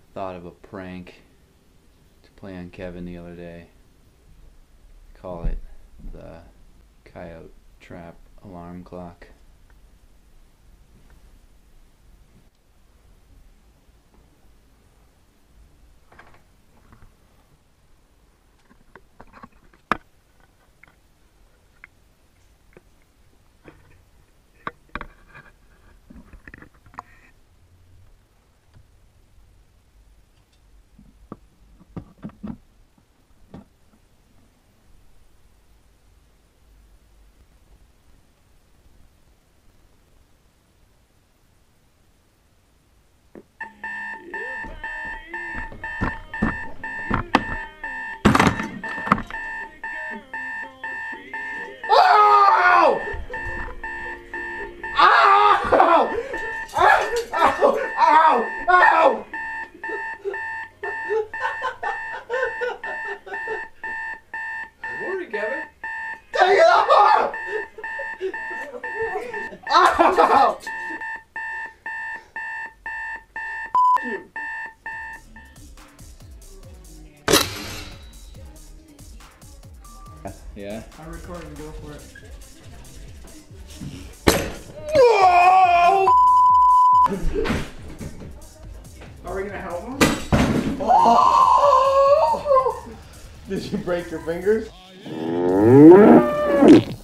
thought of a prank to play on Kevin the other day. Call it the coyote trap alarm clock. Ow! Good morning, Kevin. Take it off! Ow! You. Yeah? I'm recording, go for it. No! Are we gonna help him? Oh! Did you break your fingers?